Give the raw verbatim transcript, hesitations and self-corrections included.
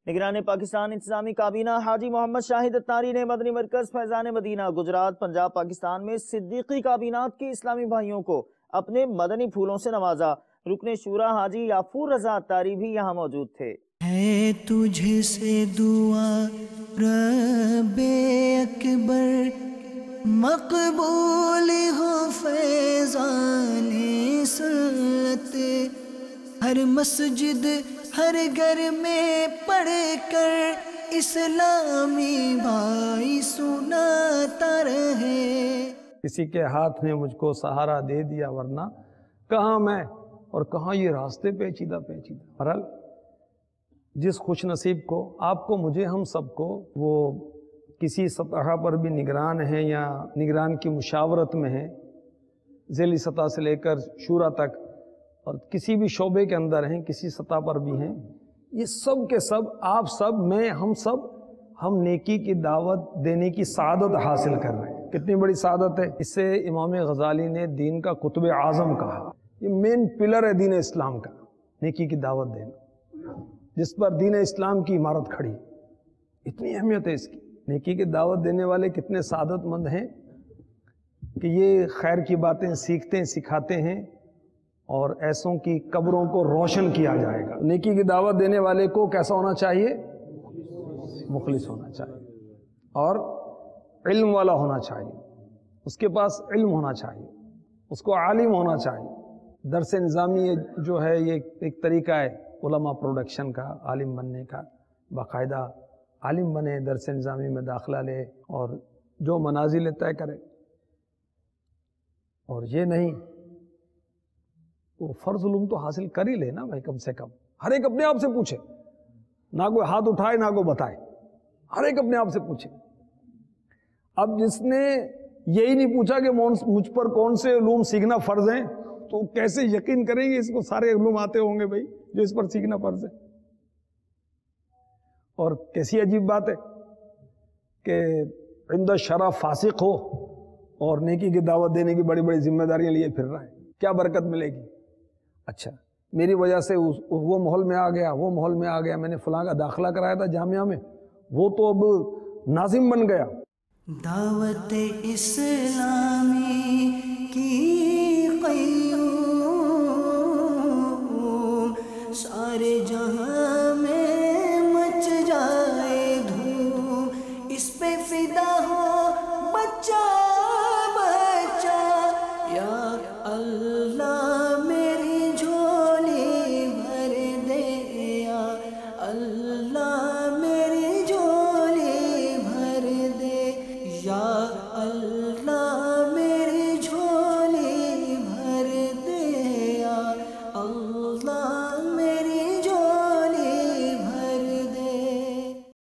نگران پاکستان انتظامی کابینہ حاجی محمد شاہد اتاری نے مدنی مرکز فیضان مدینہ گجرات پنجاب پاکستان میں صدیقی کابینات کے اسلامی بھائیوں کو اپنے مدنی پھولوں سے نوازا۔ رکن شورا حاجی یافور رضا اتاری بھی یہاں موجود تھے۔ ہے تجھ سے دعا رب اکبر، مقبول ہو فیضان سنت، ہر مسجد ہر گھر میں پڑھ کر اسلامی بھائی سناتا رہے۔ کسی کے ہاتھ نے مجھ کو سہارا دے دیا، ورنہ کہاں میں اور کہاں یہ راستے پیچیدہ پیچیدہ۔ بہرحال جس خوش نصیب کو، آپ کو، مجھے، ہم سب کو، وہ کسی سطح پر بھی نگران ہیں یا نگران کی مشاورت میں ہیں، ذیلی سطح سے لے کر شورا تک، اور کسی بھی شعبے کے اندر ہیں، کسی سطح پر بھی ہیں، یہ سب کے سب، آپ سب، میں، ہم سب، ہم نیکی کی دعوت دینے کی سعادت حاصل کر رہے ہیں۔ کتنی بڑی سعادت ہے! اس سے امام غزالی نے دین کا قطب اعظم کہا۔ یہ مین پلر ہے دین اسلام کا، نیکی کی دعوت دینا، جس پر دین اسلام کی عمارت کھڑی۔ اتنی اہمیت ہے اس کی۔ نیکی کی دعوت دینے والے کتنے سعادت مند ہیں کہ یہ خیر کی باتیں سیکھتے ہیں، سکھاتے ہیں، اور ایسوں کی قبروں کو روشن کیا جائے گا۔ نیکی کی دعوت دینے والے کو کیسا ہونا چاہیے؟ مخلص ہونا چاہیے، اور علم والا ہونا چاہیے، اس کے پاس علم ہونا چاہیے، اس کو عالم ہونا چاہیے۔ درس نظامی جو ہے یہ ایک طریقہ ہے علماء پروڈکشن کا، عالم بننے کا۔ باقاعدہ عالم بنے، درس نظامی میں داخلہ لے اور جو منازل طے کرے، اور یہ نہیں وہ فرض علوم تو حاصل کر ہی لے نا بھائی، کم سے کم ہر ایک اپنے آپ سے پوچھے، نہ کوئی ہاتھ اٹھائے نہ کوئی بتائے، ہر ایک اپنے آپ سے پوچھے۔ اب جس نے یہی نہیں پوچھا کہ مجھ پر کون سے علوم سیکھنا فرض ہیں، تو کیسے یقین کریں گے اس کو سارے علوم آتے ہوں گے بھائی جو اس پر سیکھنا فرض ہے؟ اور کیسی عجیب بات ہے کہ عند الشرع فاسق ہو اور نیکی کی دعوت دینے کی بڑی بڑی ذمہ داریاں لیے پھر رہا ہے، کیا برکت ملے گی؟ اچھا میری وجہ سے وہ محل میں آ گیا، وہ محل میں آ گیا، میں نے فلاں کا داخلہ کرایا تھا جامعہ میں، وہ تو اب ناظم بن گیا۔ دعوت اسلامی کی قیوم، سارے جہاں میں مچ جائے دھوم، اس پہ فدا ہو بچہ بچہ، یا اللہ میری جھولی بھر دے، یا اللہ میری جھولی بھر دے، یا اللہ